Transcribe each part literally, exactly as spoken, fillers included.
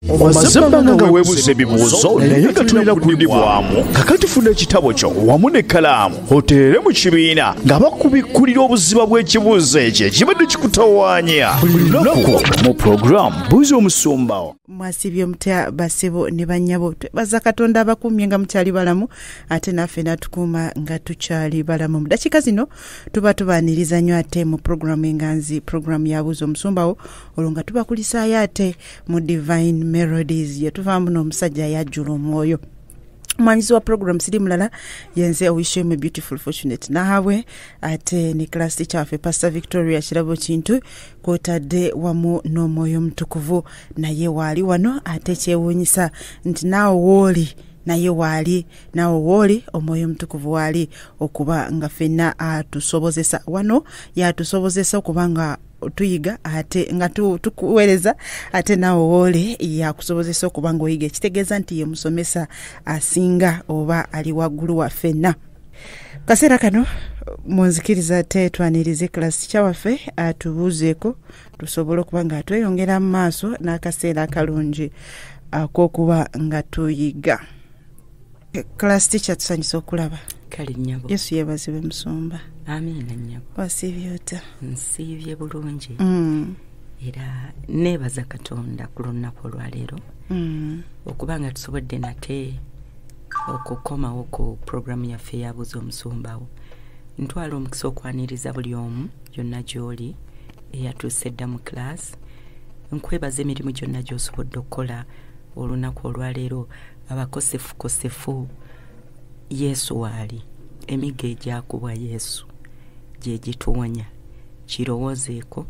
Omazembanga nga weebuuza ebibuuzo naye nga tulina kudibwamu kakati funa ekitabo kyo wamu n'ekkalaamu oteere mu kibiina nga bakubikkulira obuziba bw'ekibuuzo ekyo ekibadde kikutawaanya buli lunaku mu puroguramu Buuza Omusumba. Mwasibye mutya basebo ne bannyabo twebaza Katonda abakumye nga mukyali balamu ate naffe natukuuma nga tukyali balamu. Mu dakiika zino tuba tubaaniriza nnyo ate mu puroguramu enganzi puroguramu ya Buuza Omusumbawo olwo nga tubakulisaayo ate mu Divine Melodies yetuvaamu n'omusajja yajjula omwoyo. Mwanyizi wa program siri mulala yenze Oweshimwe Beautiful Fortunate nahabwe ate ne class teacher waffe Pastor Victoria Kirabo Kintu kwotadde wamu n'omwoyo mutukuvu naye waali wano ate kyewuunyisa nti naawe wooli naye waali naawe wooli omwoyo mutukuvu waali okuba nga ffenna atusobozesa wano yatusobozesa okuba nga tuyiga ate nga tukuweereza ate naawe woole yakusobozesa okuba nga oyiga ekitegeeza nti ye musomesa asinga oba ali waggulu wa ffenna. Kaseera kano munzikiriza ate twanirize class kyawaffe atubuuzeeko tusobole okuba nga tweyongera mu maaso n'akaseera akalungi ak'okuba nga tuyiga. Class teacher tusanyusa okulaba. Kale nnyabo. Yesu yeebazibwe Musumba. Amina nnyabo. Wasiibye ota? Nsiibye bulungi. Mm. Era neebaza Katonda ku lunaku olwaleero. Mm. Okuba nga tusobodde nate okukomawo ku puroguramu yaffe ya Buuza Omusumbawo. Ntwala omukisa okwaniriza buli omu yonna gy'oli eyatuuse dda mu class. Nkwebaza emirimu gyonna gy'osobodde okukola olunaku olwaleero. Abakosefu kosefu Yesu waali emigga egyakubwa Yesu gye gituwonya kirowoozeeko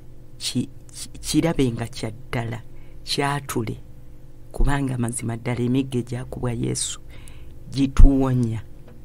kirabe nga kya ddala kyatule kubanga mazima ddala emigga egyakubwa Yesu gituwonya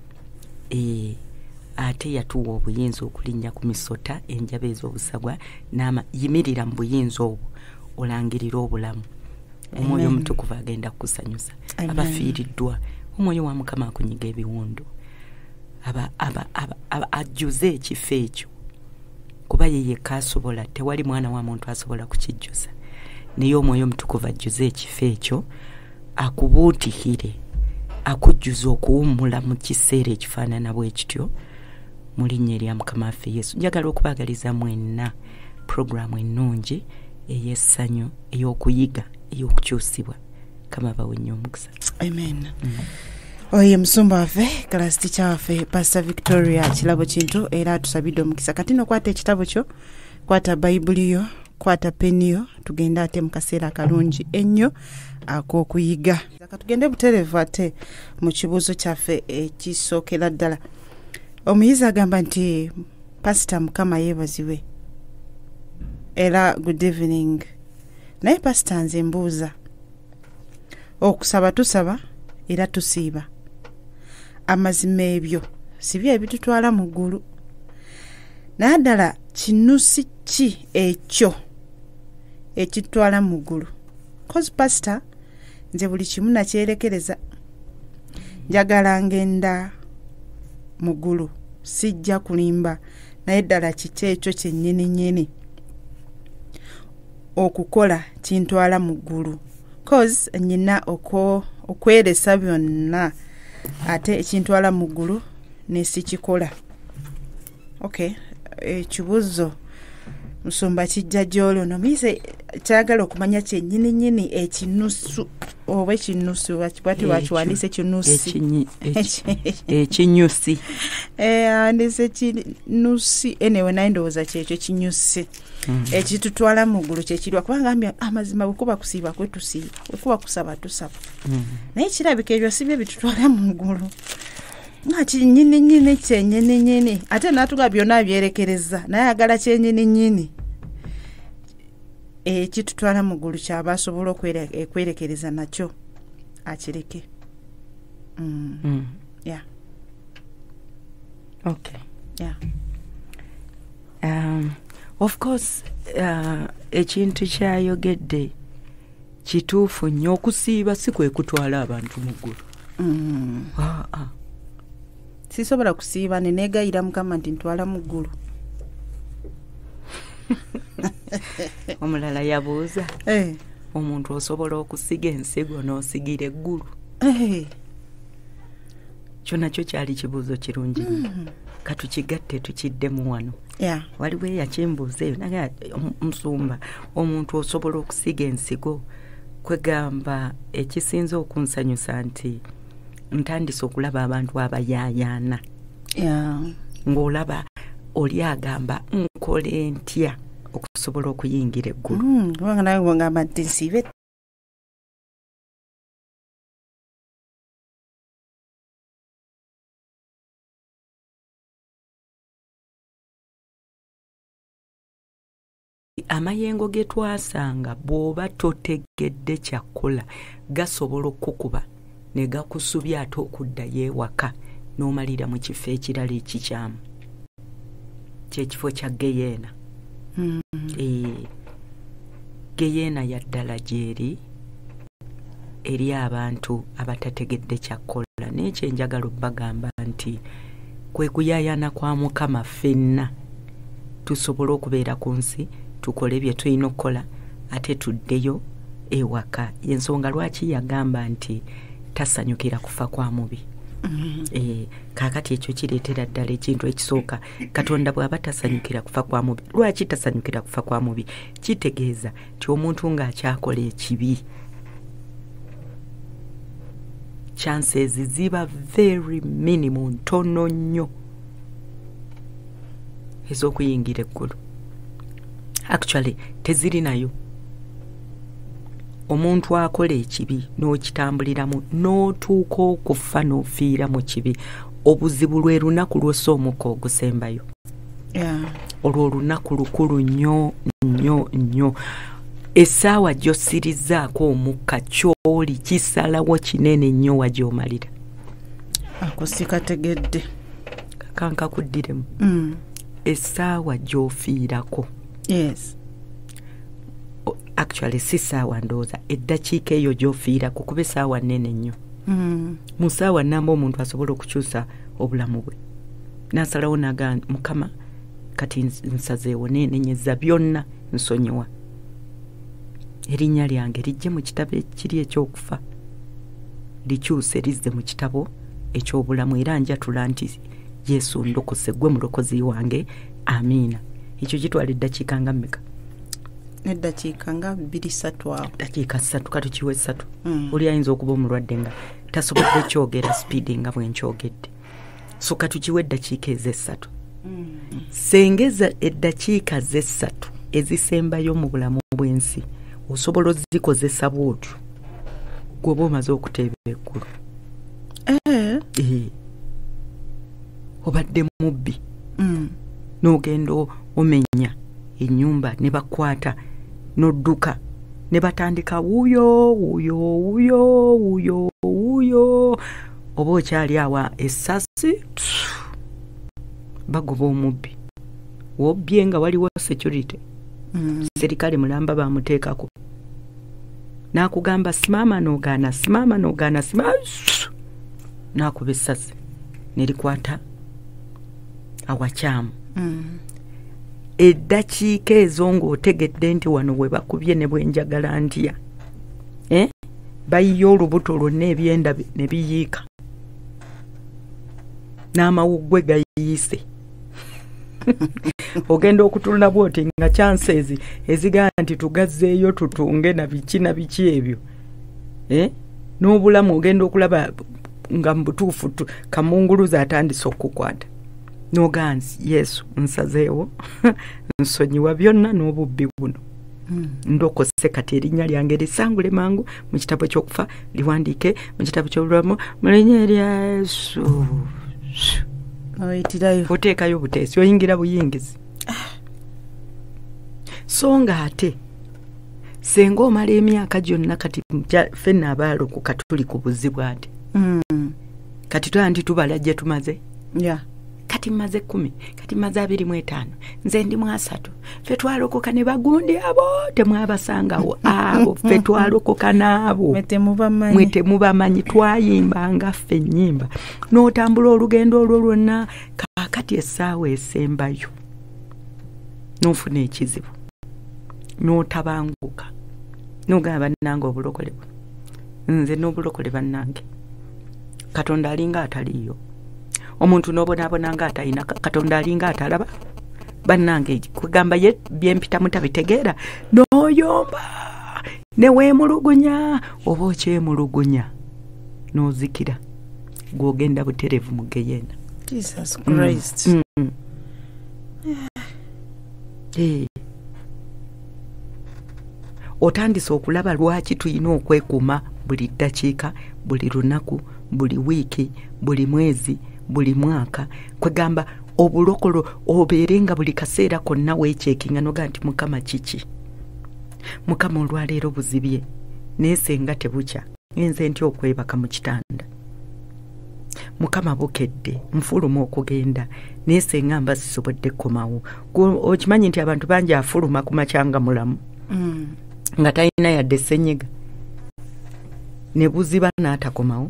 e, ate yatuwa obuyinza okulinnya ku misota enjaba ez'obusagwa n'ama yimirira mu buyinza obwo olangirira obulamu. Omwoyo mutukuvu agenda kusanyusa abafiiriddwa omwoyo wa Mukama akunyiga ebiwundu aba aba aba ajjuze ekifo ekyo kuba ye yekka asobola tewali mwana wa muntu asobola kukijjuza naye omwoyo mutukuvu ajjuze ekifo ekyo akubuutikire akujjuza okuwummula mu kiseera ekifaanana bwe kityo mu linnya erya Mukama waffe Yesu. Njagala okubaagaliza mwenna puroguramu ennungi ey'essanyu ey'okuyiga ey'okukyusibwa kama bawenya omukisa. Amen. Mm. Oye Musumba waffe class teacher waffe Pastor Victoria Kirabo Kintu era atusabidde omukisa. Kati no kwata ekitabo kyo kwata Bayibuli yo kwata peni yo tugenda ate mu kaseera akalungi ennyo ak'okuyiga. Katugende buterevu ate mu kibuuzo kyaffe ekisookera ddala. Omuyizi agamba nti Pastor Mukama yeebazibwe era good evening. Naye Pastor nze mbuuza okusaba tusaba era tusiiba amazima ebyo sibyo ebitutwala mu ggulu naye ddala kinusi ki ekyo ekitutwala mu ggulu? Cause Pastor nze buli kimu nakyerekereza njagala ngenda mu ggulu sijja kulimba naye ddala kiki ekyo kyennyini nnyini okukola kintwala mu ggulu? Cause nyina oko okweresa byonna ate ekintwala mu ggulu ne sikikola. Okay, ekibuuzo Musumba kijja gy'olwo nomuyize kyagala okumanya kyennyini nnyini ekinusu oba ekinusu bwati wakiwandiise kinusi ekinyusi andise ekinusi anyway naye ndowooza kyekyo kinyusi ekitutwala mu ggulu kyekirwa kubanga ambya amazima bwe kuba kusiiba kwe tusiiba bwe kuba kusaba tusaba naye kirabika ebyo si bye bitutwala mu ggulu nga kinnyini nnyini kyennyini nnyini ate n'atuga byonna byerekereza naye agala kyennyini nnyini ekitutwala mu ggulu kyaba asobola okwerekereza nakyo akireke. Mm. Mm. Yeah. Okay. Yeah. Um, of course uh, ekintu kyayogedde kituufu nnyo. Okusiiba si kwe kutwala abantu mu ggulu. Mm. Ah, ah. Sisobola kusiiba ne neegayira Mukama nti ntwala mu ggulu. Omulala yabuuza eh omuntu osobola okusiga ensigo n'osigira eggulu. Hey. Kyonna kyo kyali kibuuzo kirungi. Mm. Katukigatte tukiddemu wano. Yeah. Waliwo eyakimbuuza eyo naga Omusumba omuntu osobola okusiga ensigo kwegamba ekisinza okunsanyusa nti ntandise okulaba abantu abayaayaana. Yeah. Ng'olaba oli agamba nkole ntya okusobola okuyingira eggulu. Mm, kubanga nawe ngamba nti nsiibe amayengo ge twasanga bw'oba totegedde kyakola gasobola okukuba ne gakusubya ate okuddayo ewaka n'omalira mu kifo ekirala ekikyamu. Kyekifo kya geyeena. Mm. E, geyeena yaddala gyeri eri abantu abatategedde kyakola. N'ekyo enjagala obbagamba nti kwe kuyaayana kwa Mukama ffenna tusobola okubeera ku nsi tukole bye tulina okukola ate tuddeyo ewaka. Ensonga lwaki yagamba nti tasanyukira kufa kwa mubi. Mm-hmm. E, kakati ekyo kireetera ddala ekintu ekisooka. Katonda bw'aba tasanyukira kufa kwa mubi. Lwaki tasanyukira kufa kwa mubi? Kitegeeza ti omuntu ng'akyakola ekibi chances ziba very minimum, ntono nnyo ez'okuyingira eggulu. Actually teziri nayo. Omuntu akola ekibi n'okitambuliramu n'otuuka okufa n'ofiira mu kibi, obuzibu lwe lunaku lwosa omukka ogusembayo. Yeah. Olwo olunaku lukulu nnyo nnyo nnyo. Essaawa gy'ossirizaako omukka ky'oli kisalawo kinene nnyo wagyomalira. Akusikategedde. Kakanka kuddiremu. Mm. Essaawa gy'ofiirako. Yes. Actually si ssaawa ndowooza eddakiika eyo gy'ofiirako kuba essaawa nnene nnyo. Mm. Mu ssaawa nnamba omuntu asobola okukyusa obulamu bwe. N'asalawo n'agamba Mukama kati nsazeewo neenenyeza byonna nsonyiwa. Erinnya lyange lijje mu kitabo ekiri ekyokufa. Likyuse lizze mu kitabo eky'obulamu era njatula nti Yesu ndokose gwe mulokozi wange. Amiina. Ekyo kitwala eddakiika nga mmeka? Eddakiika nga bbiri ssatu awo. Eddakiika ssatu kati kiwe ssatu. Mm. Oli ayinza okuba omulwadde nga tasobodde kyogera speedi nga bwe nkyogedde. So kati kiwe eddakiika ez'essatu. Mm. Sengeza eddakiika z'essatu ezisembayo mu bulamu bw'ensi osobola ozikozesa bw'otyo gw'oba omaze okuteeba eggulu. Eh. Eh. Obadde mubbi. Mm. N'ogenda omenya ennyumba ne bakwata n'odduka ne batandika wuuyo wuuyo wuuyo wuuyo wuuyo oba okyali awa essasi bagoba omubbi wobbye nga waliwo security. Mm. Serikale mulamba bamuteekako n'akugamba simama n'ogaana simama n'ogaana simama n'akuba essasi nerikwata awakyamu. Mm. Eddakiika ezo ng'otegedde nti wano we bakubye ne bwenjagala ntya. Eh? Bayiye olubuto lwonna ebyenda ne biyiika. N'amawuggwe gayiise. Ogenda okutunula bwoti nga chances ezigaa nti tugazzeeyo tutunge na biki na biki ebyo. Eh? N'obulamu ogenda okulaba nga mbutuufu kamunguluza atandise okukwata. Noganzi Yesu nsazeewo nsonyiwa byonna n'obubbi buno. Mm. Ndokose kati erinnya lyange lisangule mangu mu kitabo ky'okufa liwandiike mu kitabo ky'obulamu mu linnya lya Yesu. Oyitirayo. Oteekayo buteesi oyingira buyingizi. So nga ate senga omala emyaka gyonna kati ffenna abaalokoka tuli ku buzibu ate. Mm. Kati twala nti tubala gye tumaze. Yeah. Kati maze kumi, kati maze abiri mu etaano, nze ndi mu asatu. Ffe twalokoka ne bagundi abo temwabasangawo abo ffe twalokoka n'abo. Mwete mubamanyi. Mwete mubamanyi twayimbanga ffe ennyimba. N'otambula olugendo olwo lwonna kaakati essaawa esembayo. N'ofuna ekizibu. N'otabanguka. nogamba bannange obulokole nze n'obulokole bannange Katonda alinga ataliyo omuntu n'obonaabona nga atalina Katonda alinga atalaba bannange kugamba ye byempita mutabitegeera n'oyomba ne weemulugunya oba okyemulugunya n'ozikira gw'ogenda buterevu mu Geyeena. Jesus Christ. Mm. Mm. Hey. Otandise okulaba lwaki tulina okwekuuma buli ddakiika buli lunaku buli wiiki buli mwezi buli mwaka kwegamba obulokolo obeerenga buli kaseera konna weekyekinga noga nti Mukama kiki Mukama olwaleero buzibye neesenga tebukya ngenze nti okwebaka mu kitanda Mukama bukedde nfuluma okugenda neesenga mba sisobodde kukomawo okimanyi nti abantu bangi afuluma ku makyanga mulamu Mm. nga talina yadde ssenyiga ne buziba n'atakomawo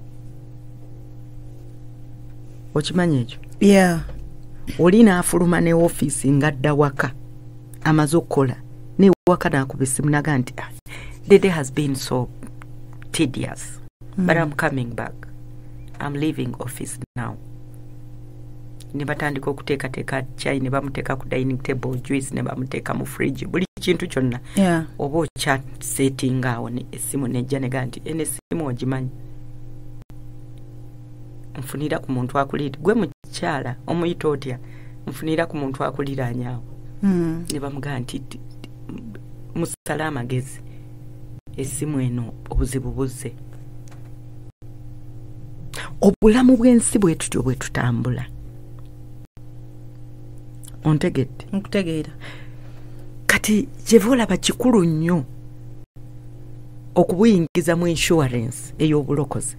okimanyi ekyo Yeah. oli n'afuluma ne ofiisi ng'adda waka amaze okukola ne waka n'akuba essimu naga nti the day has been so tedious mm. but I'm coming back I'm leaving office now ne batandika okuteekateeka chai ne bamuteeka ku dining table juice ne bamuteeka mu fridge buli kintu kyonna Yeah. oba okyasetinga awo ne essimu nejja nega nti ene essimu ogimanyi nfunira ku muntu akulira gwe mukyala omuyita otya nfunira ku muntu akuliranyaawo Mm. ne bamugaa nti musala amagezi essimu eno obuzibu buzze obulamu bw'ensi bwe tutyo bwe tutambula ontegedde Nkutegeera. kati kyevoolaba kikulu nnyo okubuyingiza mu insurance ey'obulokozi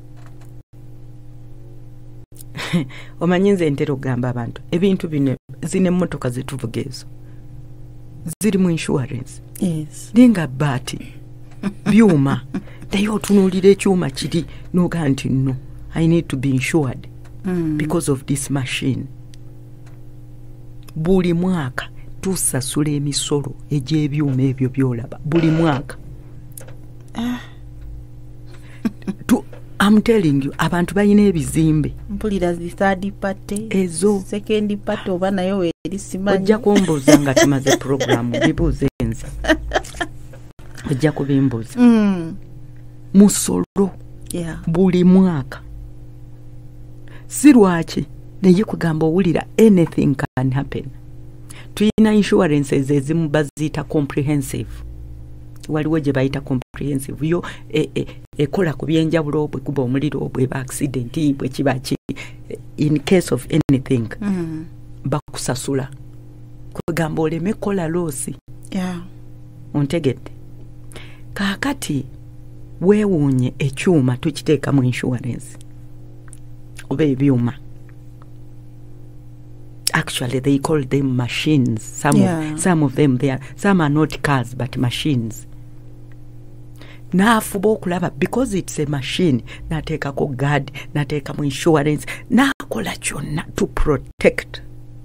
omanyi nze ntera okugamba abantu ebintu bino zino emmotoka zetuvuga ezo ziri mu insurance Yes. ninga baati byuma naye otunuulira ekyuma kiri noga nti no I need to be insured Mm. because of this machine buli mwaka tusasula emisolo egy'ebyuma ebyo byolaba buli mwaka tu, I'm telling you abantu balina ebizimbe Mpulira zi third party ezo second party oba nayo weeri simanyi. ojja kumbuuza nga tumaze programu bibuuze nze ojja kubimbuuza Mm. musolo Yeah. buli mwaka si lwaki naye kugamba owulira anything can happen tuyina insurances ezimu baziyita comprehensive waliwo gye bayita comprehensive yo ekola e, e, ku byenjawulo bwe kuba omuliro bweba accident bwe kiba ki in case of anything Mm. bakusasula kugamba oleme kola loosi Yeah. ontegedde kaakati weewuunye ekyuma tukiteeka mu insurance oba ebyuma actually they call them machines some, Yeah. of, some of them they are, some are not cars but machines naafuba okulaba because it's a machine nateekako guard nateeka mu insurance naakola kyonna to protect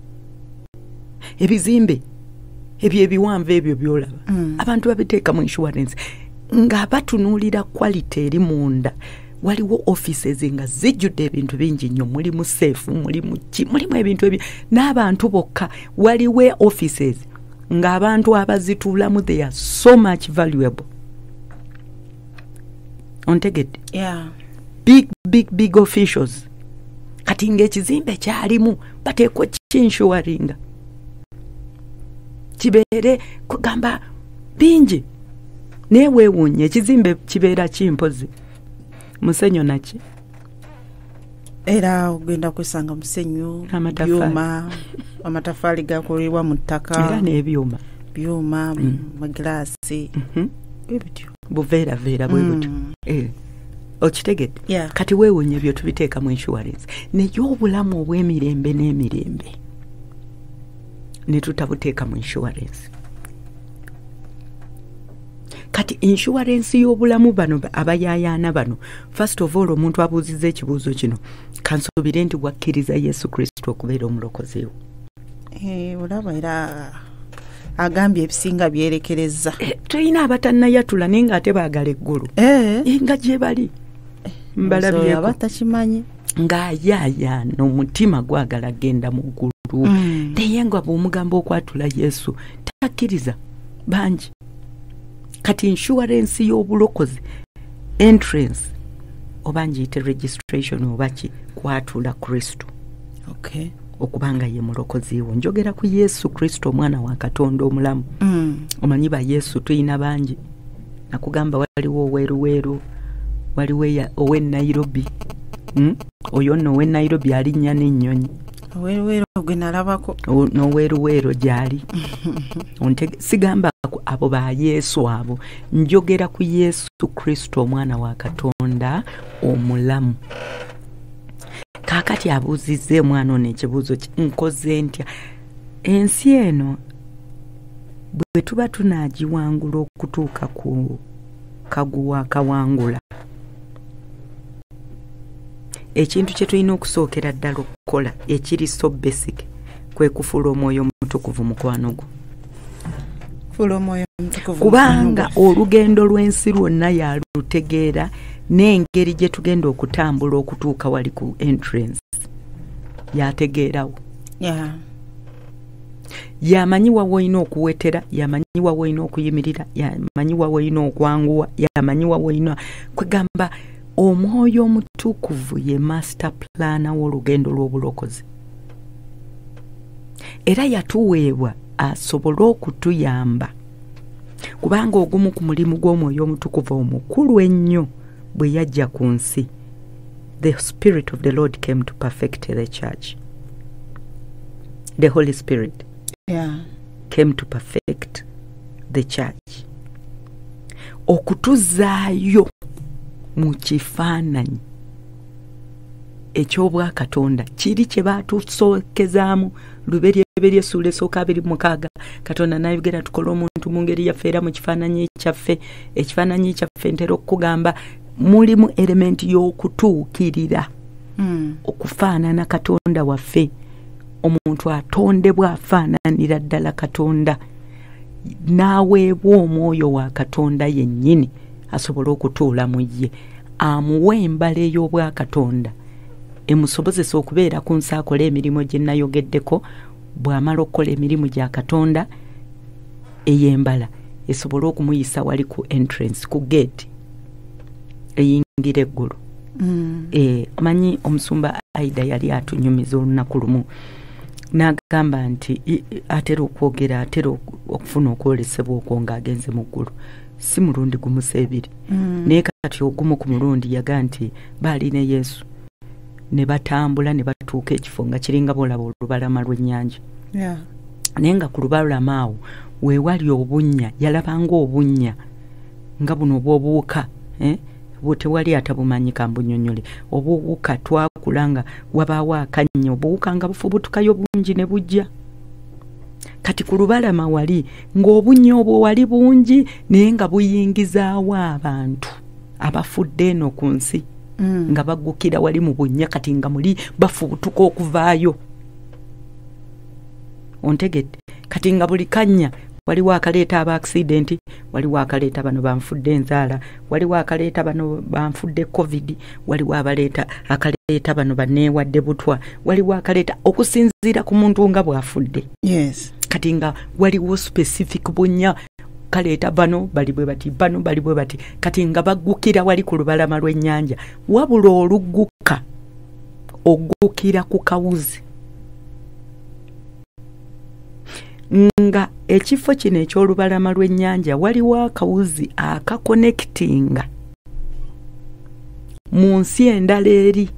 ebizimbe ebyo ebiwanvu ebyo byolaba Mm. abantu babiteeka mu insurance nga batunuulira quality eri munda waliwo offices nga zijjudde ebintu bingi nnyo mulimu seefu mulimu ki mulimu ebintu ebyo n'abantu bokka waliwo offices ng'abantu abazituulamu they are so much valuable ontegedde Yeah. big big big officials kati ng'ekizimbe kyalimu bateekwa kinshuwaringa kibeere kugamba bingi naye weewuunye ekizimbe kibeera kimpozi musenyo naki Era ogenda kwesanga musenyu Amatafaali. byuma amatafaali gakolebwa mu ttaka era n'ebyuma byuma maglaasi Mhm. ebityo. buveeraveera bwe butyo Mm. Eh, okitegedde Yeah. kati weewuunye ebyo tubiteeka mu insurance naye obulamu obw'emirembe n'emirembe ne tutabuteeka mu insurance kati insurance y'obulamu bano abayaayaana bano first of all omuntu abuuzizza ekibuuzo kino kansuubire nti wakkiriza Yesu Kristo okubeera omulokozi wo Eh, olaba era agambye ebisinga byerekereza e, tulina abatannayatula naye ng'ate baagala eggulu eh e, nga gye bali mbalabyeko abatakimanyi ng'ayaayaana omutima gwagala genda mu ggulu mm. naye nga bw'omugamba okwatula Yesu takkiriza bangi kati insurance y'obulokozi entrance oba ngiyite registration oba ki kwatula Kristo okay. okubanga ye mulokozi wo njogera ku Yesu Kristo omwana wa Katonda omulamu mm. omanyi ba Yesu tuyina bangi nakugamba waliwo oweruweru waliwo owe Nairobi mm? oyo no owe Nairobi alinnya n'ennyonyi oweruweru gwe nalabako n'oweruweru gyali sigamba abo ba Yesu abo njogera ku Yesu Kristo omwana wa Katonda omulamu kakati abuuzizze mwana ono ekibuuzo nkoze ntya ensi eno bwe tuba tunaagiwangula okutuuka ku kaguwa akawangula ekintu kye tulina okusookera ddala okukola ekiri so basic kwe kufuula omwoyo omutukuvu mukwano gwo kubanga olugendo lw'ensi lwonna yalutegeera n'engeri gye tugenda okutambula okutuuka wali ku entrance yategeerawo yeah. yamanyiwa woyina okuwetera yamanyiwa woyina okuyimirira yamanyiwa woyina okwanguwa yamanyiwa woyina kwegamba omwoyo omutukuvu ye master plana w'olugendo lw'obulokozi era yatuweebwa asobole okutuyamba kubanga ogumu ku mulimu gw'omwoyo omutukuvu omukulu ennyo bwe yajja ku nsi the spirit of the Lord came to perfect the church the Holy Spirit yeah. came to perfect the church okutuzaayo mu kifaananyi eky'obwa Katonda kiri kye batusookezaamu luberyeberye ssuula esooka abiri mukaaga Katonda n'ayogera tukole omuntu mu ngeri yaffe era mu kifaananyi kyaffe ekifaananyi kyaffe ntera okugamba mulimu elementi y'okutuukirira mm. okufaanana Katonda waffe omuntu atondebwa afaananira ddala Katonda n'aweebwa omwoyo wa Katonda yennyini asobole okutuula mu ye amuwa embala ey'obwa Katonda emusobozesa okubeera ku nsi akola emirimu gye nayogeddeko bw'amala okukola emirimu gya Katonda ey'embala esobole okumuyisa wali ku entrance ku gate eyingira eggulu mm. e, manyi omusumba Aida yali atunyumiza olunaku lumu n'agamba nti atera okwogera atera okufuna okwolesebwa okwo ng'agenze mu ggulu si mulundi gumu seebiri mm. naye kati ogumu ku mulundi yaga nti baali ne Yesu ne batambula ne batuuka ekifo nga kiringa bolaba olubalama lw'ennyanja yeah. naye nga ku lubalama awo weewali obunnya yalabanga obunnya nga buno obw'obuwuka eh? bwe tewali atabumanyika mbunyonyole obuwuka twakula nga wabaawo akanya obuwuka nga bufubutukayo bungi ne bujja kati ku lubalama wali ng'obunnya obwo wali bungi naye nga buyingizaawo abantu abafudde eno ku nsi mm. nga baggukira wali mu bunnya kati nga muli bafubutuka okuvaayo ontegedde kati nga buli kanya waliwo akaleeta aba accident waliwo akaleeta bano banfudde enzaala waliwo akaleeta bano banfudde covid waliwo abaleeta akaleeta bano baneewadde butwa waliwo akaleeta okusinziira ku muntu nga bw'afudde yes. kati nga waliwo specific bunnya kaleeta bano bali bwe bati bano bali bwe bati kati nga baggukira wali ku lubalama lw'ennyanja wabula olugguka oggukira ku kawuzi nga ekifo kino eky'olubalama lw'ennyanja waliwo akawuzi akakonnekitinga mu nsi endala eri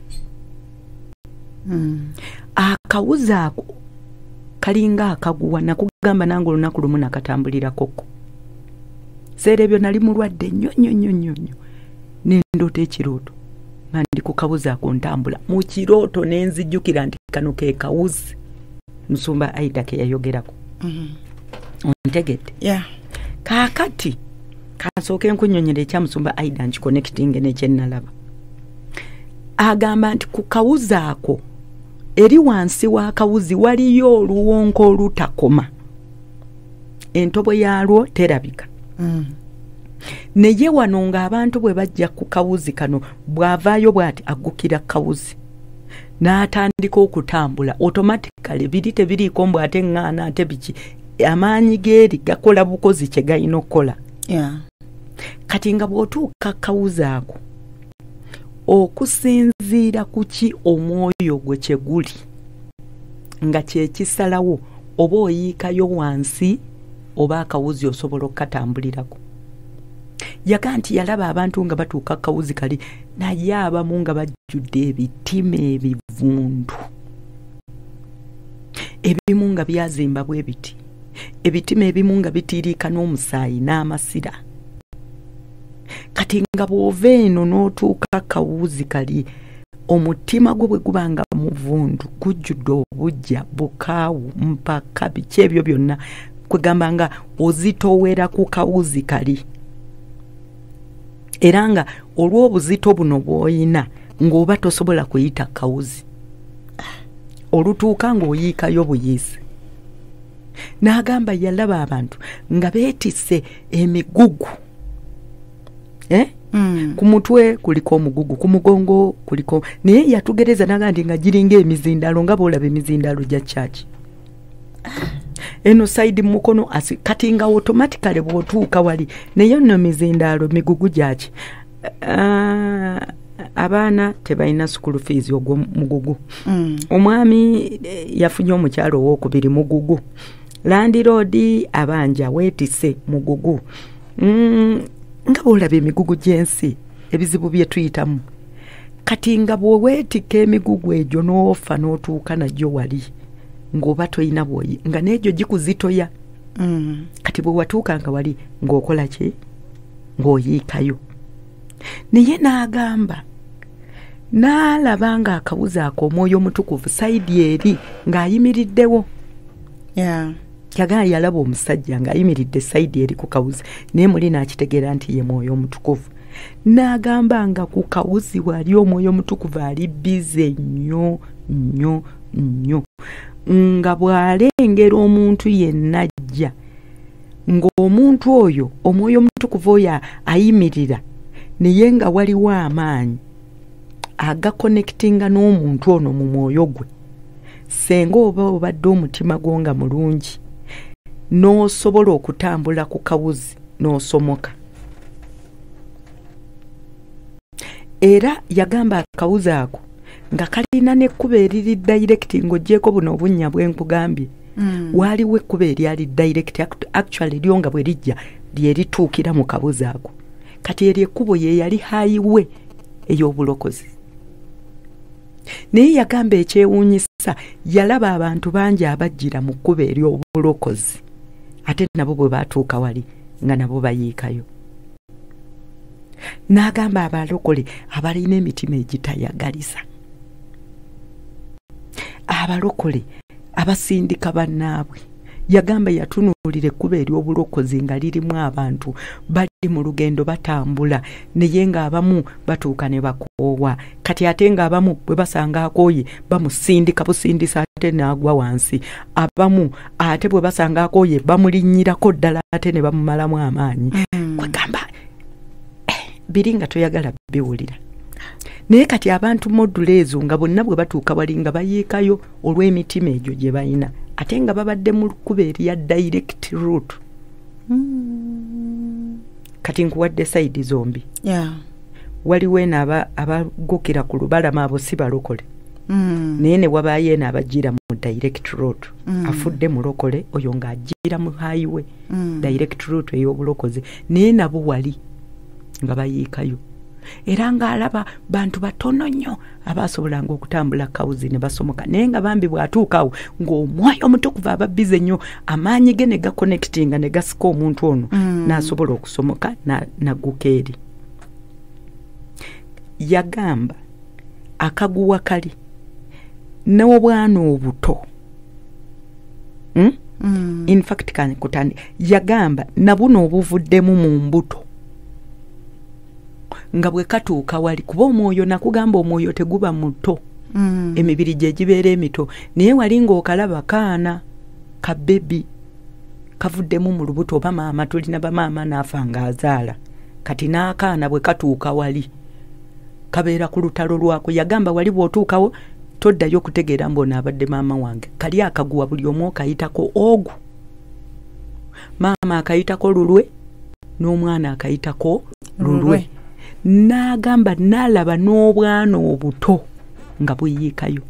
mm. akawuzi ako kalinga akaguwa nakugamba nange olunaku lumu nakatambulirako seera ebyo nali mulwadde nnyo nnyo nnyo nnyo nnyo nendoota ekirooto nga ndi ku kawuzi ako ntambula mu kirooto ne nzijjukira nti kano ke kawuzi Musumba Aida ke yayogerako mm-hmm. ontegedde yeah. kaakati kansooke nkunyonyera ekya Musumba Aida nkiconnecting n'ekyenalaba agamba nti ku kawuzi ako eri wansi wa kawuzi waliyo oluwonko olutakoma entobo yalwo terabika. Mm. Naye wano ng'abantu bwe bajja ku kawuzi kano bw'avaayo bw'ati aggukira kawuzi n'atandika okutambula automatically biri tebiriiko mbw ate ŋŋaana ate biki amaanyi geeri gakola bukozi kye galina okukola. Yeah. Kati nga bw'otuuka kawuzi ako okusinziira ku ki omwoyo gwe kye guli nga kye kisalawo oba oyiikayo wansi oba akawuzi osobola okukatambulirako. Yaga nti yalaba abantu nga batuuka kawuzi kali naye abamu nga bajjudde ebitima ebivundu, ebimu nga byazimba bwe biti, ebitima ebimu nga bitiiriika n'omusaayi n'amasira. Kati nga bw'ova eno n'otuuka kawuzi kali omutima gwo bwe guba nga muvundu gujjudde obujja bukaawu mpaka biki ebyo byonna kwegamba nga ozitowera ku kawuzi kali. Era nga olw'obuzito buno bw'oyina ng'oba tosobola kuyita kawuzi olutuuka ng'oyiikayo buyiisi. N'agamba yalaba abantu nga beetisse emigugu. Eh? Mm. Ku mutwe kuliko omugugu, ku mugongo kuliko, naye yatugereza nagandi nga giringa emizindalo nga boolaba emizindalo gya church. Eno side mukono asi kati nga automatically bw'otuuka wali naye nno mizindalo migugu gyaki. Uh, abaana tebalina school fees ogwo mugugu. Mm. Omwami eh, yafunye omukyalo owokubiri mugugu. Landlord abanja weetisse mugugu. Mm, nga boolaba emigugu gy'ensi ebizibu bye tuyitamu. Kati nga bw'oweetika emigugu egyo n'ofa n'otuuka nagyo wali ng'oba toyina bwoyi nga n'egyo gikuzitoya. Mm. Kati bwe watuuka nga wali ng'okola ki ng'oyiikayo. Naye n'agamba n'alaba nga akawuzi ako omwoyo omutukuvu sayidi eri ng'ayimiriddewo. Yeah. Yagaa yalaba omusajja ng'ayimiridde sayidi eri ku kawuzi naye muli n'akitegeera nti ye mwoyo omutukuvu. N'agamba nga ku kawuzi wali omwoyo omutukuvu ali bize nnyo nnyo nnyo nga bw'alengera omuntu yenna ajja ng'omuntu oyo omwoyo omutukuvu oyo ayimirira naye nga waliwo amaanyi agakonnekitinga n'omuntu ono mu mwoyo gwe. Senga oba obadde omutima gwo nga mulungi n'osobola okutambula ku kawuzi n'osomoka. Era yagamba akawuzi ako nga kalina n'ekkuba eriri direct ng'oggyeko buno obunnya bwe nkugambye. Mm. Waaliwo ekkuba eryali direct actually lyo nga bwe lijja lye lituukira mu kawuzi ako. Kati eryo ekkubo ye yali highway ey'obulokozi. Naye yagamba ekyewuunyisa yalaba abantu bangi abajjira mu kkubo ery'obulokozi ate nabo bwe baatuuka wali nga nabo bayiikayo. N'agamba abalokole abalina emitima egitayagaliza, abalokole abasindika bannaabwe. Yagamba yatunuulira ekkuba ery'obulokozi nga lirimu abantu bali mu lugendo batambula naye ng'abamu batuuka ne bakoowa. Kati ate ng'abamu bwe basanga akooye bamusindika busindisa ate n'agwa wansi. Abamu ate bwe basanga akooye bamulinnyirako ddala ate ne bamumalamu amaanyi. Mm. Kwegamba eh, biri nga toyagala biwulira. Naye kati abantu module ezo nga bonna bwe batuuka wali nga bayiikayo olw'emitima egyo gye balina ate nga babadde mu kkuba erya direct route. Mm. Kati nkuwadde sayidi zombi. Yeah. Waliwo eno abagukira ku lubalama abo si balokole. Mm. Naye ne wabaayo eno abajjira mu direct route. Mm. Afudde mulokole oyo ng'ajjira mu highway. Mm. Direct route ey'obulokozi naye nabo wali nga bayiikayo. Era ng'alaba bantu batono nnyo abaasobolanga okutambula kawuzi ne basomoka naye nga bambi bw'atuukaawo ng'omwoyo omutukuvu aba bize nnyo amaanyi ge ne gakonekitinga ne gasika omuntu ono. Mm. n'asobola okusomoka n'agguka eri. Yagamba akaguwa kali n'obwana obuto. Mm? Mm. In fact kan kutandi yagamba nabuno obuvuddemu mu mbuto nga bwe katuuka wali kuba omwoyo nakugamba omwoyo teguba muto. Mm. Emibiri gye gibeera emito naye wali ng'okalaba kaana ka bebi kavuddemu mu lubuto oba maama tulina bamaama naafa ng'azaala kati n'akaana bwe katuuka wali kabeera ku lutalo lwako yagamba wali bw'otuukawo toddayo kutegeera mbona abadde maama wange kali akaguwa buli omu okayitako ogu maama akayitako lulwe n'omwana akayitako lulwe n'agamba n'alaba n'obwana obuto nga buyiikayo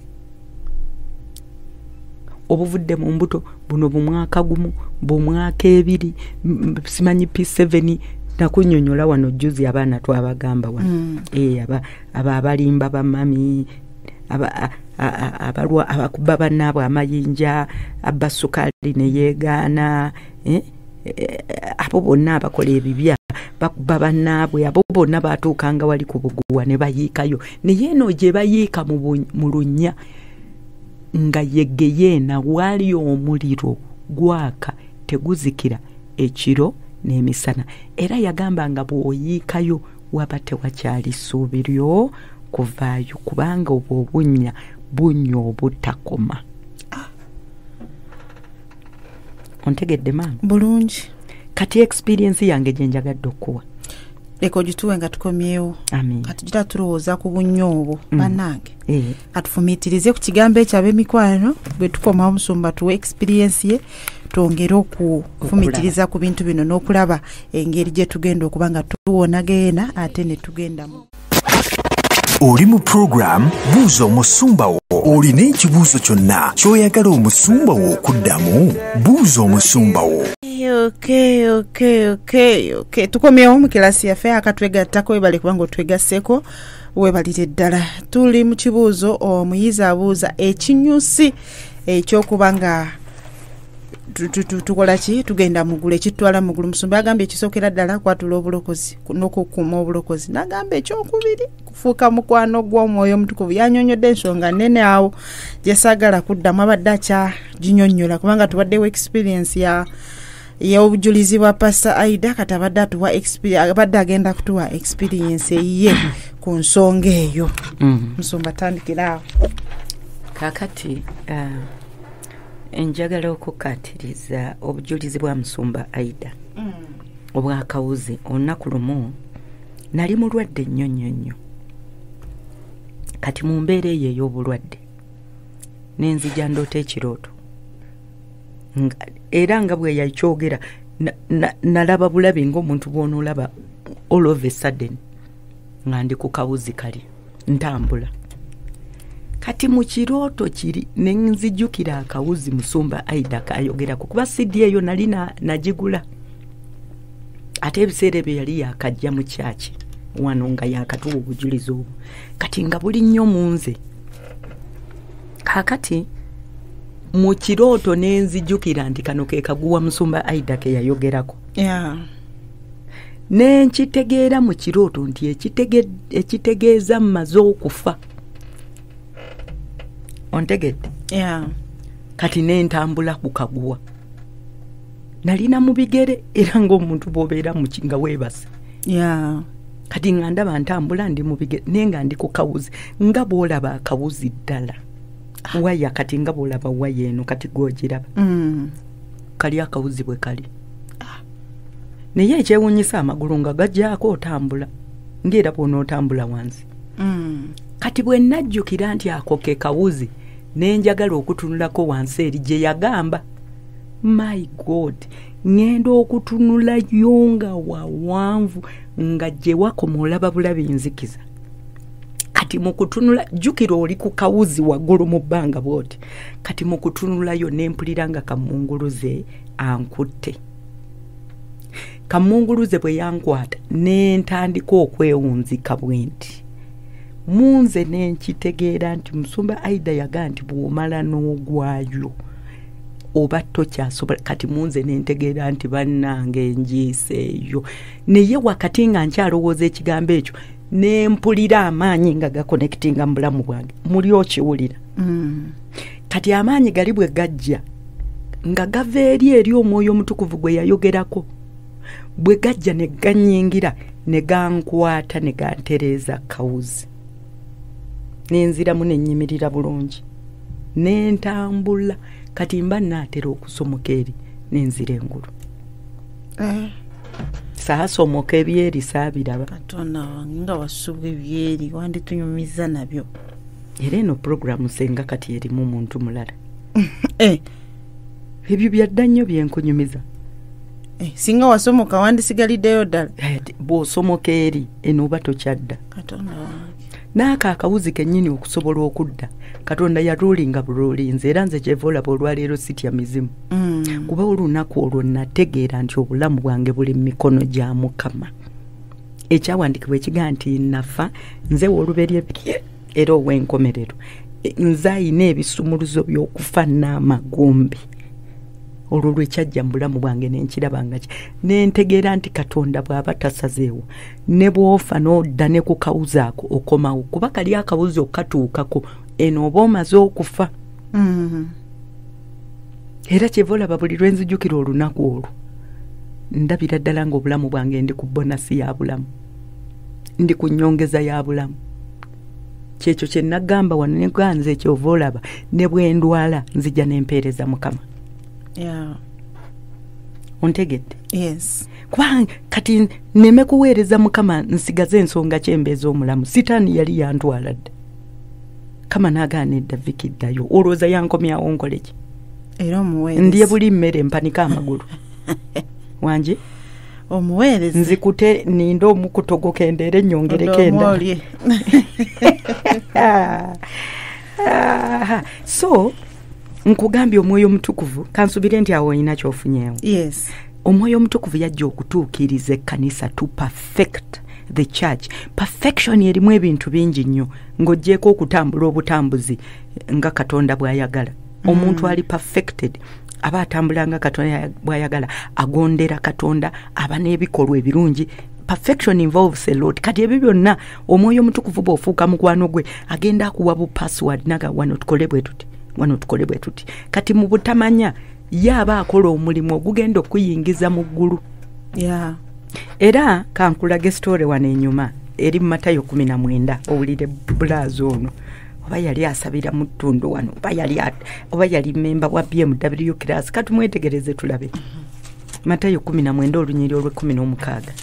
obuvudde mu mbuto buno bumwaka gumu bumwaka ebiri simanyi p seven nakunyonyola wano juzi abaana twabagamba wano mm. e, aba, aba abalimba bamami aba abalwa abakuba bannaabwe amayinja abasukali ne yeegaana eh? e, abo bonna abakola ebibya bakuba bannaabwe abo bonna batuukanga wali ku buguwa ne bayiikayo naye eno gye bayiika mu lunnya nga yegeyeena wali omuliro gwaka teguzikira ekiro n'emisana era yagamba nga bw'oyiikayo waba tewakyali ssuubi lyo kuvaayo kubanga obwo obunnya bunya obutakoma. Ontegedde maama bulungi kati experience yange gye njagadde okuwa leka ogituwe nga tukomyewo kati gira tulowooza ku bunnyo obwo mm. bannange eh. atufumiitirize ku kigambo ekyo ab'emikwano bwe tukoma Omusumba tuwe experience ye twongere okufumiitiriza ku bintu bino n'okulaba engeri gye tugenda okuba nga tuwonageena ate ne tugendamu. Oli mu program Buuza Omusumba wo. Olina ekibuuzo kyonna ky'oyagala Omusumba wo okuddamu? Buuza Omusumba wo. Okay, okay, okay, okay. Tukomyewo mu kilasi yaffe akatwegattako webale kubanga otwegasseko webalire ddala. Tuli mu kibuuzo omuyizi abuuza ekinyusi ekyokuba nga tukola ki tugenda mugulu ekitwala mugulu. Musumba agambye ekisookera ddala kwatula obulokozi n'okukuuma obulokozi n'agamba ekyokubiri kufuuka mukwano gw'omwoyo omutukuvu. Yanyonyodde ensonga nnene awo gye saagala kuddamu abadde akya ginyonnyola kubanga tubaddewo experience ya y'obujulizi bwa Pastor Aida kati abadde atuwa experience abadde agenda kutuwa experience ye ku nsonga eyo. mm. Musumba tandikira awo kakati uh, enjagala okukatiriza obujulizi bwa Musumba Aida mm. obwakawuzi olunaku lumu nali mulwadde nnyo nnyo nnyo kati mu mbeera eyo ey'obulwadde n'enzija ndoota ekirooto era nga bwe yakyogera nalaba bulabi ng'omuntu bw'onoolaba all of a sudden nga ndi ku kawuzi kali ntambula kati mu kirooto kiri ne nzijjukira akawuzi Musumba Aida kayogerako kuba sidi eyo nali nagigula ate ebiseera ebyo yali yakajja mu kyaki wano nga yakatuwa obujulizi obwo kati nga buli nnyo mu nze kakati mu kirooto ne nzijjukira nti kano ke kaguwa Musumba Aida ke yayogerako yeah. ne nkitegeera mu kirooto nti ekitege, ekitegeeza mmaze okufa ontegedde yeah. kati n'entambula ku kaguwa nalina mu bigere era ng'omuntu bw'obeera mu kinga weebasa yeah. kati nga ndaba ntambula ndi mu bigere naye nga ndi ku kawuzi nga bw'olaba akawuzi ddala waya kati nga bw'olaba waya eno kati gw'ogiraba mm. kali akawuzi bwe kali naye ekyewuunyisa amagulu nga gajjaako otambula ng'era bw'onootambula wansi mm. kati bwe najjukira nti ako ke kawuzi nenjagala okutunulako wansi eri gye yagamba my god ngenda okutunulayo nga wawanvu nga gye wakoma olaba bulabi nzikiza kati mu kutunula jjukira oli ku kawuzi waggulu mu bbanga bwoti kati mu kutunulayo nempulira nga kamunguluze ankutte kamunguluze bwe yankwata nentandika okwewunzika bwenti munze nenkitegeera nti Musumba Aida yagaa nti bw'omala n'ogwayo oba tokyasobola kati munze nentegeera nti bannange enjiiseeyo naye wakati nga nkyalowooza ekigambo ekyo nempulira amaanyi nga gakonekitinga mu bulamu bwange muli okiwulira mm. kati amaanyi gali bwe gajja nga gava eri eri omwoyo omutukuvu gwe yayogerako bwe gajja ne gannyingira ne gankwata ne gantereeza kawuzi nenziramu nenyimirira bulungi nentambula kati mba naatera okusomoka eri n'enzira engulu eh saasomoka ebyeri saabiraba Katonda wange nga wasuubwa ebyeri wanditunyumiza nabyo era eno puroguramu senga kati erimu muntu mulala eh ebyo byadda nnyo byenkunyumiza eh singa wasomoka wandisigaliddeyo ddala bw'osomoka eri eno oba tokyadda Katonda wange n'ako akawuzi kennyini okusobola okudda Katonda yaruulinga buruulinze era nze kyeva olaba olwaleero sitya mizimu mm. kuba olunaku olwo nategeera nti obulamu bwange buli mu mikono gya Mukama ekyawandiikibwa ekigaa nti nafa nze w'oluberye era ow'enkomerero nze ayina ebisumuluzo by'okufa n'amagombe olwo lwekyajja mu bulamu bwange nenkirabanga ki nentegeera nti Katonda bw'aba tasazeewo ne bw'ofa n'odda ne ku kawuzi ako okomawo kuba kali akawuzi okatuukako eno oba omaze okufa mm. era kyeva olaba buli lwe nzijukira olunaku olwo ndabira ddala ng'obulamu bwange ndi ku bonasi ya bulamu ndi ku nnyongeza ya bulamu kyekyo kye nagamba wano ne ganze kyova olaba ne bwe ndwala nzija n'empeereza Mukama yeah ontegedde yes kuba kati neme kuweereza Mukama nsigaze ensonga kyembeeza omulamu sitaani yali yantwala dda kama naagaana edda Viki ddayo olowooza yankomyawo nkole ki era omuweereza ndiye buli mmere mpanika amagulu wanje omuweereza nzikute ninda omukutogo kendeera ennyongereko endala so nkugambye omwoyo omutukuvu kansubire nti awo olina kyofunyeewo yes omwoyo omutukuvu yajja okutuukiriza ekkanisa to perfect the church. Perfection erimu ebintu bingi nnyo ng'oggyeko okutambula obutambuzi nga Katonda bw'ayagala. Omuntu ali perfected aba atambula nga Katonda bw'ayagala, agondera Katonda, aba n'ebikolwa ebirungi. Perfection involves a lot. Kati ebyo byonna omwoyo omutukuvu bw'ofuuka mukwano gwe agenda akuwa bu password naga wano tukole bwe tuti wano tukole bwe tuti. Kati mu butamanya yaba akola omulimu ogugenda okuyingiza mu ggulu. Yeah. Era kankulage story wane enyuma eri Matayo kumi na mwenda owulire bulazo ono oba yali asabira Mutundwe wano oba yali oba yali member wa B M W Class katumwetegereze tulabe. Matayo kumi na mwenda olunyiri olwe kumi n'omukaaga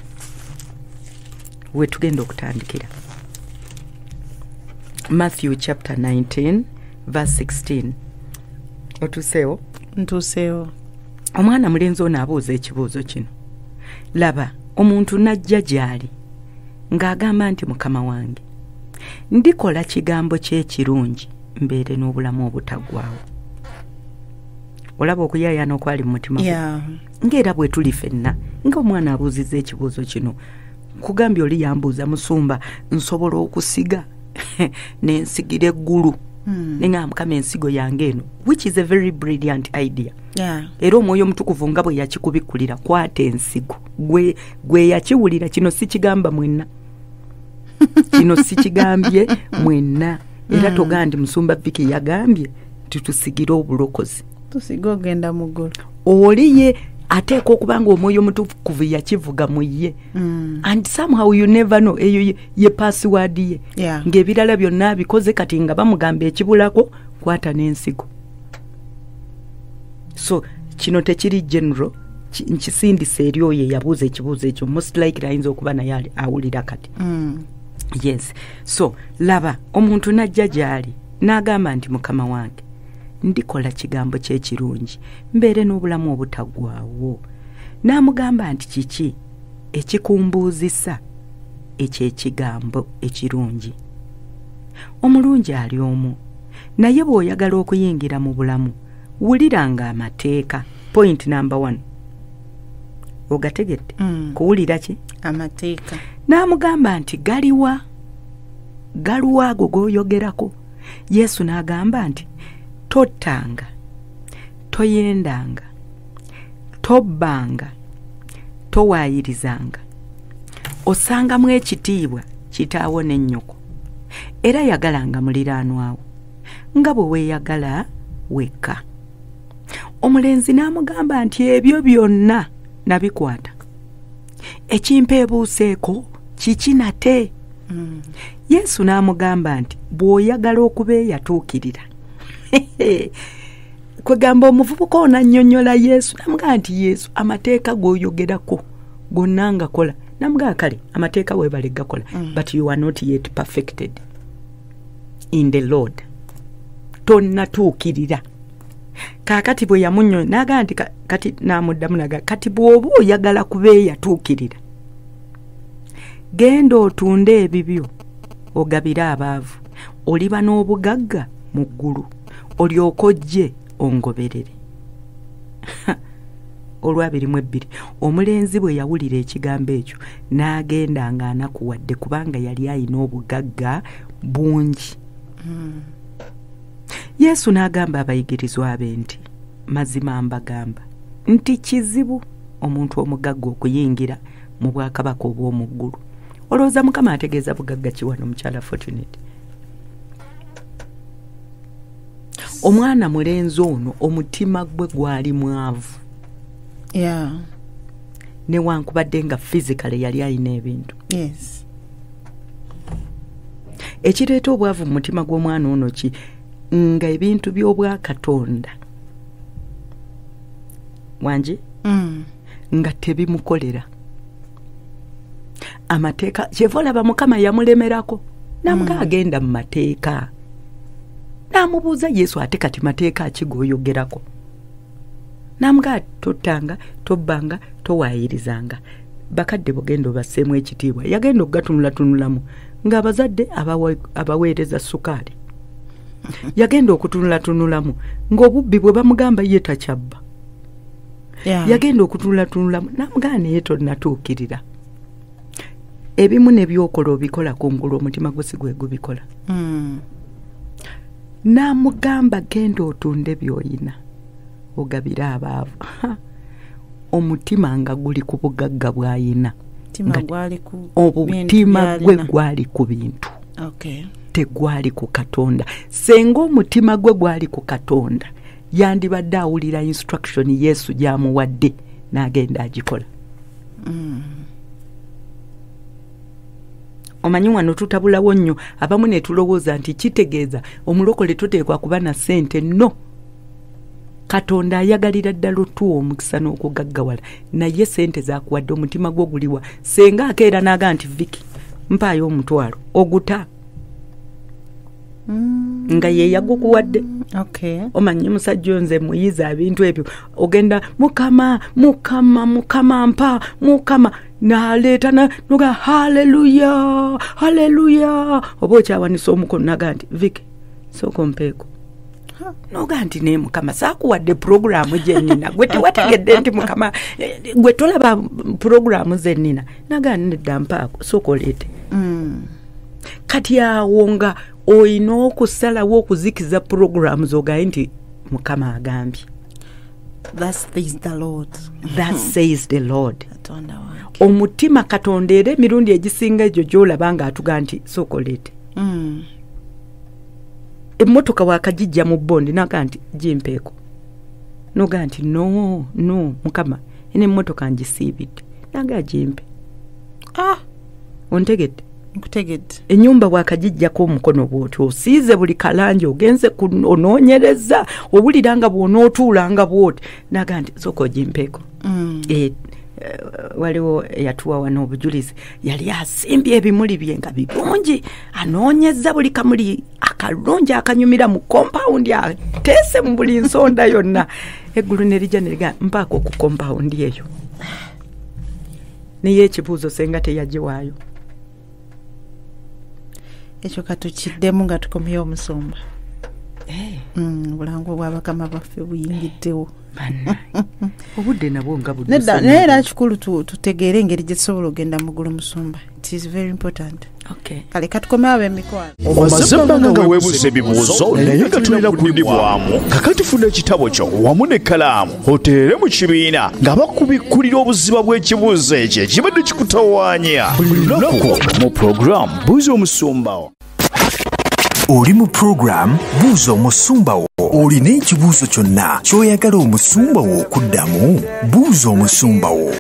we tugenda okutandikira. Matthew chapter nineteen verse sixteen. Otuseo ntuseo omwana mulenzi ono abuuza ekibuuzo kino. Laba omuntu najja gyali ng'agamba nti Mukama wange ndikola kigambo ky'ekirungi mbeere n'obulamu obutaggwaawo. Olaba okuyaayana okwali mu mutima gwe. yeah. Ng'era bwe tuli ffenna ng'omwana abuuzizza ekibuuzo kino. Kugambye oli yambuuza Musumba nsobola okusiga n'ensigira eggulu. Hmm. Nenga Mukama ensigo yange eno, which is a very brilliant idea. Yeah. Era omwoyo omutukuvu nga bwe yakikubikulira kwata ensigo gwe gwe yakiwulira kino si kigamba mwenna kino si kigambye mwenna era mm. togandi Musumba Viki yagambye tutusigira obulokozi tusiga ogenda mu ggulu oliye ateeka okubanga omwoyo omutukuvu yakivuga mu ye mm. and somehow you never know eyo ye, ye password ye yeah. ng'ebirala byonna bikoze kati nga bamugamba ekibulako kwata n'ensigo. So kino tekiri general nkisindisa eri oyo yabuuza ekibuuzo ekyo most likely ayinza okuba naye awulira kati. mm. Yes. So laba omuntu najja gyali n'agamba nti Mukama wange ndikola kigambo ky'ekirungi mbeere n'obulamu obutaggwaawo. N'amugamba nti kiki ekikumbuuzisa eky'ekigambo ekirungi. Omulungi ali omu naye bw'oyagala okuyingira mu bulamu wuliranga amateeka. Point number one. Ogategedde? Mm. Kuwulira ki? Amateeka. N'amugamba nti galiwa galuwa ago g'oyogerako. Yesu n'agamba nti tottanga, toyendanga, tobbanga, towaayirizanga, osangamu ekitiibwa kitaawo ne nnyoko, era yagalanga muliraanwawo nga bwe weeyagala wekka. Omulenzi n'amugamba nti ebyo byonna nabikwata. Ekimpeebuuseeko kiki nate? Mm. Yesu n'amugamba nti bw'oyagala okuba eyatuukirira kwegamba omuvubuka onannyonnyola Yesu namugaa nti Yesu amateeka g'oyogerako gonna nga kola namugaa kale amateeka weebale gakola mm. but you are not yet perfected in the Lord tonnatuukirira kaakati bwe yamunnyo nagaa nti kati naamuddamu naga kati bw'oba oyagala kubeeya yatuukirira genda otunde ebibyo ogabire abaavu oliba n'obugagga mu ggulu olyoka ojje ongoberere olwabiri mu ebbiri omulenzi bwe yawulira ekigambo ekyo n'agenda ng'anakuwadde kubanga yali ayina obugagga bungi mm. Yesu n'agamba abayigirizwa be nti mazima mbagamba nti kizibu omuntu omugagga okuyingira mu bwakabaka obw'omu ggulu olowooza Mukama ategeeza bugagga ki wano mukyala Fortunate omwana mulenzi ono omutima gwe gwali mwavu yeah. newankubadde nga physically yali alina ebintu yes. ekireeta obwavu mu mutima gw'omwana ono ki nga ebintu by'obwakatonda wangi mm. nga tebimukolera amateeka kyeva olaba Mukama yamulemerako namuga agenda mu mateeka namubuuza Yesu ate kati mateeka ki g'oyogerako namuga tottanga tobbanga towaayirizanga bakadde bugenda obasseemu ekitiibwa yagenda okugatunulatunulamu ng'abazadde abaweereza sukaali yagenda okutunulatunulamu ng'obubbi bwe bamugamba ye takyabba yeah. yagenda okutunulatunulamu namuga naye tonnatuukirira ebimu ne byokola obikola kungulu omutima gwe si gwe gubikola mm. namugamba genda otunde by'oyina ogabire abaavu omutima nga guli ku bugagga bw'ayina obutima gwe gwali ku bintu okay. tegwali ku Katonda senga omutima gwe gwali ku Katonda yandibadde awulira instruction Yesu gy'amuwadde n'agenda agikola mm. omanyi wano tutabulawo nnyo abamu ne tulowooza nti kitegeeza omulokole tuteekwa kuba na ssente no Katonda ayagalira ddala otuwa omukisa n'okugaggawala naye ssente zaakuwadde omutima gwo guliwa senga akeera n'aga nti Viki mpaayo omutwalo oguta mm. nga ye yagukuwadde okay. omanyi musajja nze muyiza ebintu ebyo ogenda Mukama Mukama Mukama mpa Mukama n'aleeta noga haleluya haleluya oba okyawanisa omukono naga nti Viki sooka mpeeko noga nti naye Mukama saakuwadde puroguramu gyennina gwe tewategedde nti Mukama gwe tolaba puroguramu zennina naga nedda mpaako sooka oleete mm. kati awo nga oyina okusalawo okuzikiza puroguramu zogaye nti Mukama agambye that says the Lord that says the Lord okay. omutima Katonda era emirundi egisinga egyo gy'olaba nga atuga nti sooka oleete mm. emmotoka wakagijja mu bondi naga nti gimpeeko noga nti no no Mukama ene emmotoka ngisiibidde naga gimpe ah ontegedde nkutegedde ennyumba wakagijjako omukono bw'oti osiize buli kalanja ogenze onoonyereza owulira nga bw'onootuulanga bw'oti naga nti sooka ogimpeeko mm. e, Uh, waliwo yatuwa wano obujulizi yali asimbye ebimuli bye nga birungi anoonyeza buli kamuli akalungi akanyumira mu compound ateese mu buli nsonda yonna eggulu ne lijja ne liga mpaako ku compound eyo naye ekibuuzo senga teyagiwaayo ekyo katukiddemu nga tukomyeyo Omusumba hey. mm, bulango bwa bakama baffe buyingiddewo obudde nabwo nga budde nedda naye era kikulu tutegeere engeri gye tusobola ogenda mu ggulu Musumba it is very important okay. kale katukomye awo emikwano omaze ebbanga nga weebuuza ebibuuzo naye nga tulina kudibwamu kakati funa ekitabo kyo wamu n'ekkalaamu oteere mu kibiina nga bakubikkulira obuziba bw'ekibuuzo ekyo ekibadde kikutawaanya buli lunaku mu puroguramu Buuza Omusumba. Oli mu program Buuza Omusumba wo. Olina ekibuuzo kyonna ky'oyagala omusumba wo okuddamu? Buuza Omusumba wo.